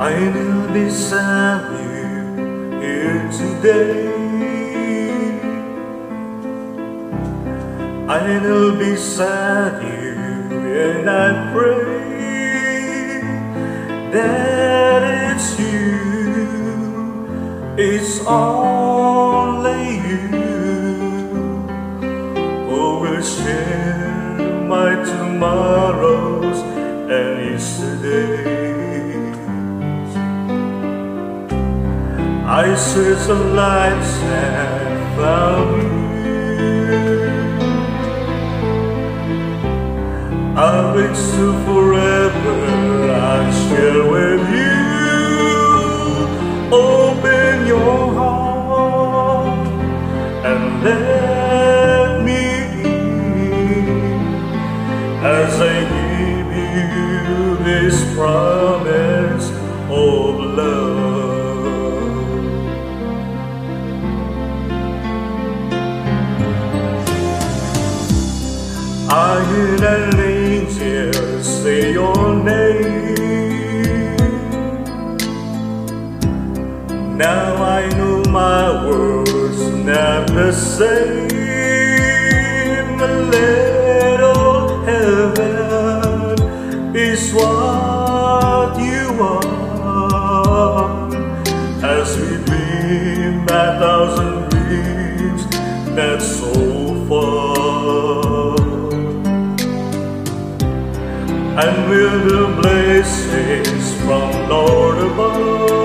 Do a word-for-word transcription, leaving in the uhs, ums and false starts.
I will be beside you here today. I will be beside you, and I pray that it's you, it's only you who will share my tomorrows and yesterdays. I searched the lights and found you. I wish to forever I share with you. Open your heart and let me in as I give you this promise of love. I hear an angel say your name. Now I know my words not the same. A little heaven is what you are, as we dream a thousand dreams that's so far. And with the blessings from Lord above,